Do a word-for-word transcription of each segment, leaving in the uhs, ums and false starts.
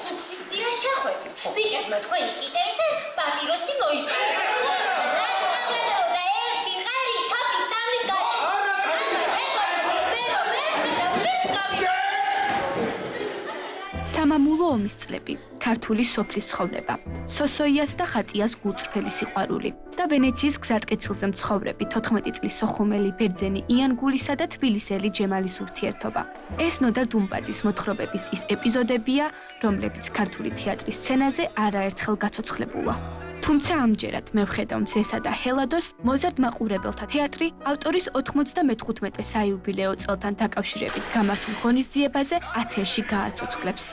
სუფსის პირას ჩახვევი. ბიჭებმა თქვენი კიტერი და პაპიროსი მოიწვია. და ერთი ღარი თაფის სამრით სამამულო ომის წლები, ქართული სოფლის ცხოვრება, სოსოიას და ხატიას გულწრფელი სიყვარული და ვენეციის გზატკეცილზე მცხოვრები თოთხმეტი წლის სოხუმელი ბერძენი იანგულისა და თბილისელი ჯემალის ურთიერთობა. ეს ნოდარ დუმბაძის მოთხრობების ის ეპიზოდებია, რომლებიც ქართული თეატრის სცენაზე არაერთხელ გაცოცხლებულა. თუმცა ამჯერად მე ვხედავ მზესა და ჰელადოს მოზარდ მაყურებელთა თეატრი ავტორის ოთხმოცდამეხუთმეტე საიუბილეო წელთან დაკავშირებით გამართულ ღონისძიებაზე ათენში გააცოცხლებს.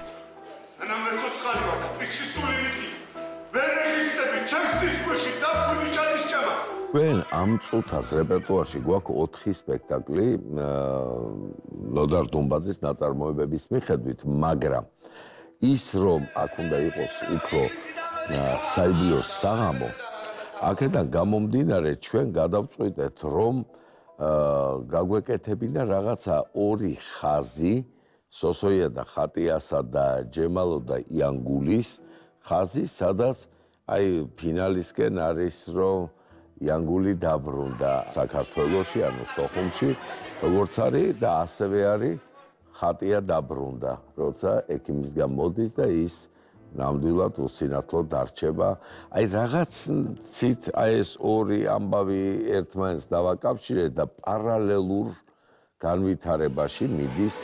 ჩვენ ამ წუთას რეპერტუარში გვაქვს ოთხი სპექტაკლი ნოდარ დუმბაძის ნაწარმოებების მიხედვით, მაგრამ ის რომ აქ უნდა იყოს უფრო საიუბილეო საღამო, აქედან გამომდინარე ჩვენ გადავწყვიტეთ, რომ გაგვეკეთებინა რაღაცა ორი ხაზი, სოსოია და ხატიასა და ჯემალო და იანგულის ხაზი, სადაც აი ფინალისკენ არის, რომ იანგული დაბრუნდა საქართველოში, ანუ სოხუმში, როგორც არის და ასევე არის ხატია დაბრუნდა, როცა ექიმისგან მოდის და ის ნამდვილად უსინათლო დარჩება. აი რაღაცით აი ეს ორი ამბავი ერთმანეთს დავაკავშირე და პარალელურ განვითარებაში მიდის.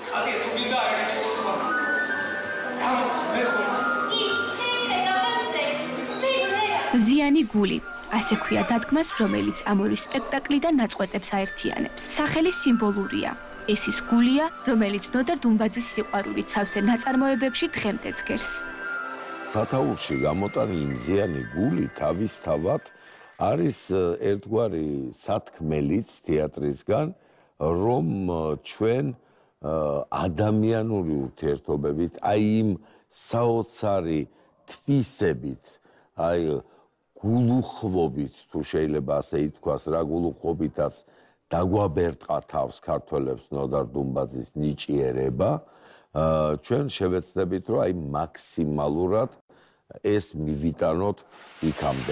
ზიანი გული, ასე ქვია დადგმას, რომელიც ამ ორი სპექტაკლიდან ნაწყვეტებს აერთიანებს. სახელი სიმბოლურია. ეს ის გულია, რომელიც ნოდარ დუმბაძის სიყვარულით სავსე ნაწარმოებებში დღემდე დგერს. სათაურში გამოტანილი მზიანი გული თავისთავად არის ერთგვარი სათქმელიც თეატრისგან, რომ ჩვენ ადამიანური ურთიერთობებით, აი იმ საოცარი თვისებით, აი გულუხვობით, თუ შეიძლება ასე ითქვას, რა გულუხვობითაც დაგვაბერტყა თავს ქართველებს ნოდარ დუმბაძის ნიჭიერება, ჩვენ შევეცდებით, რომ აი მაქსიმალურად ეს მივიტანოთ იქამდე.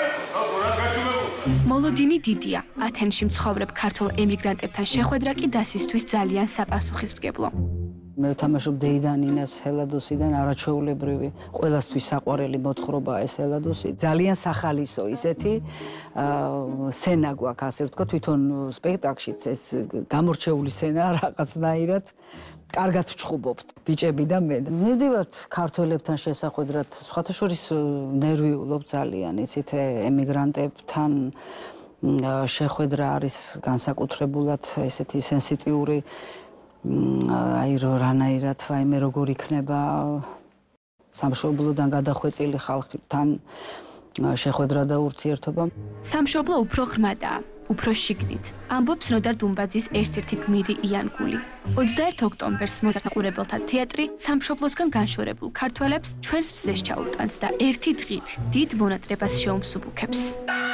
მოლოდინი დიდია, ათენში მცხოვრებ ქართულ ემიგრანტებთან შეხვედრა კი დასისთვის ძალიან საპასუხისმგებლო. მე ვთამაშობ დეიდანინას ჰელადოსიდან არაჩვეულებრივი, ყველასთვის საყვარელი მოთხრობა ეს ჰელადოსი. ძალიან სახალისო ისეთი სცენა გვაქვს, ასე ვთქვა, თვითონ სპექტაკლშიც ეს გამორჩეული სცენა რაღაცნაირად კარგად ვჩხუბობთ, ბიჭები და მე. მივდივართ ქართველებთან შესახვედრად, სხვათა შორის ნერვიულობ ძალიან, იცით, ემიგრანტებთან შეხვედრა არის განსაკუთრებულად ესეთი სენსიტიური, აი რანაირად, ვაიმე როგორ იქნება სამშობლოდან გადახვეწილი ხალხთან შეხვედრა და ურთიერთობა. სამშობლო უფრო ღრმადაა, უფრო შიგნით. ამბობს ნოდარ დუმბაძის ერთ-ერთი გმირი იანგული. ოცდაერთი ოქტომბერს მოზარდ-მაყურებელთა თეატრი სამშობლოსგან განშორებულ ქართველებს ჩვენს მზეს ჩაუტანს და ერთი დღით დიდ მონატრებას შეუმსუბუქებს.